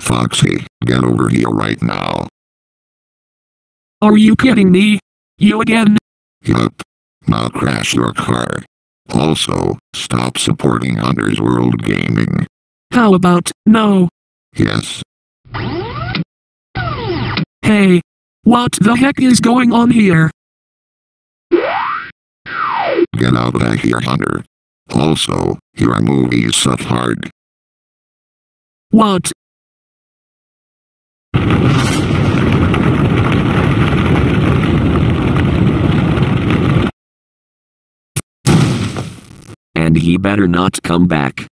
Foxy, get over here right now. Are you kidding me? You again? Yup. Now crash your car. Also, stop supporting Underworld Gaming. How about, no? Yes. Hey. What the heck is going on here? Get out of here, Hunter. Also, your movies suck hard. What? And he better not come back.